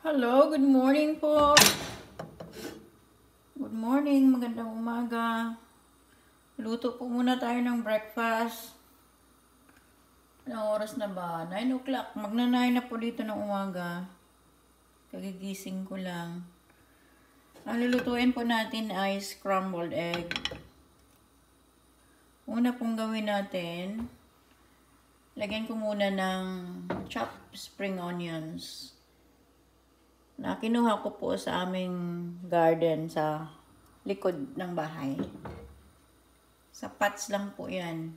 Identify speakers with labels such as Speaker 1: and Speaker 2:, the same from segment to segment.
Speaker 1: Hello, good morning po. Good morning, magandang umaga. Luto po muna tayo ng breakfast. Anong oras na ba? 9 o'clock. Magna-9 na po dito ng umaga. Kagigising ko lang. Ang lulutuin po natin ay scrambled egg. Una pong gawin natin, lagyan ko muna ng chopped spring onions. Na kinuha ko po sa aming garden sa likod ng bahay. Sa pots lang po yan.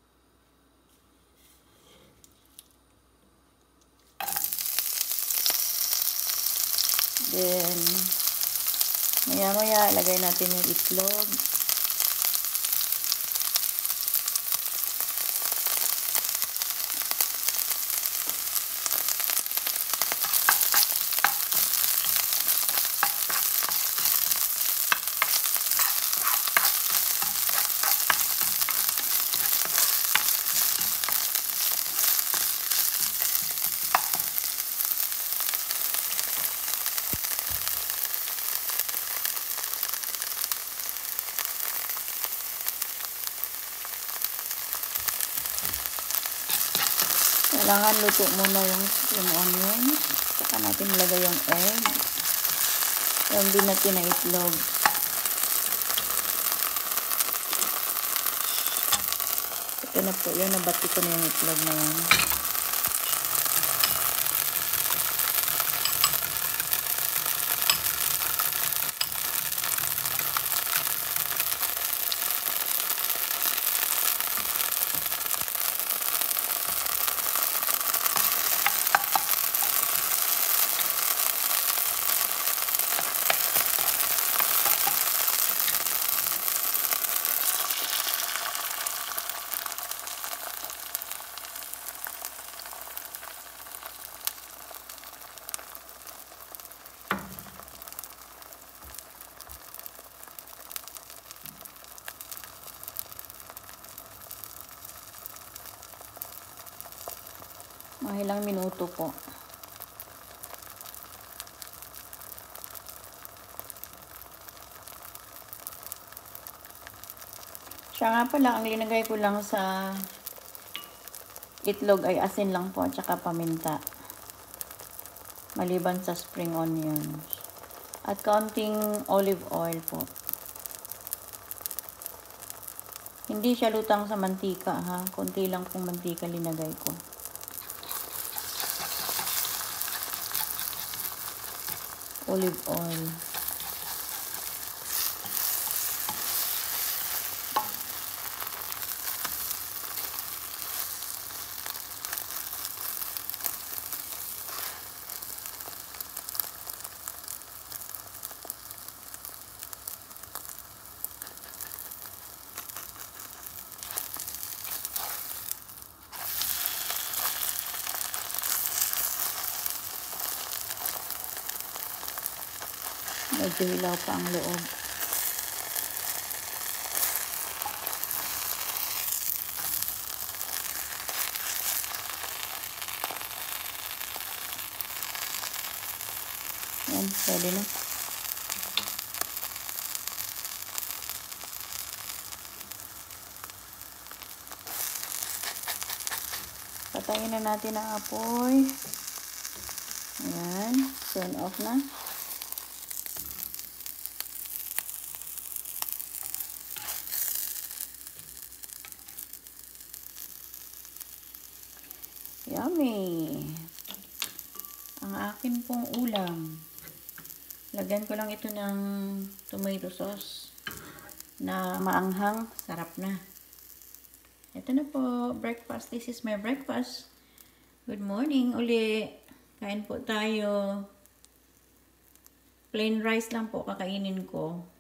Speaker 1: Then, maya-maya ilagay natin yung itlog. Kailangan luto muna yung onions. Saka natin ilagay yung egg. Yung binati na itlog. Ito na po yun. Nabati ko na yung itlog na yan. Mga ilang minuto po. Siya nga pala, ang linagay ko lang sa itlog ay asin lang po at saka paminta. Maliban sa spring onions. At kaunting olive oil po. Hindi siya lutang sa mantika ha. Kunti lang pong mantika linagay ko. Olive oil. Medyo hilaw pa ang loob. Yan, pwede na. Patayin na natin ang apoy. Ayan, turn off na. Yummy! Ang akin pong ulam. Lagyan ko lang ito ng tomato sauce na maanghang. Sarap na. Ito na po, breakfast. This is my breakfast. Good morning uli. Kain po tayo. Plain rice lang po kakainin ko.